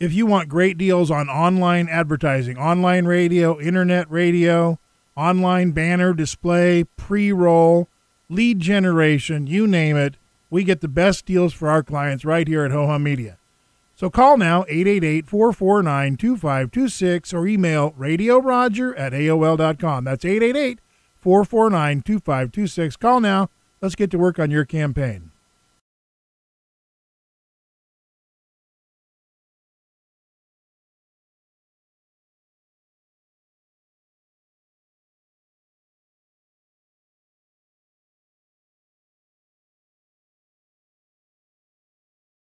If you want great deals on online advertising, online radio, internet radio, online banner display, pre-roll, lead generation, you name it, we get the best deals for our clients right here at Ho-Hum Media. So call now, 888-449-2526, or email radioroger@aol.com. That's 888-449-2526. Call now. Let's get to work on your campaign.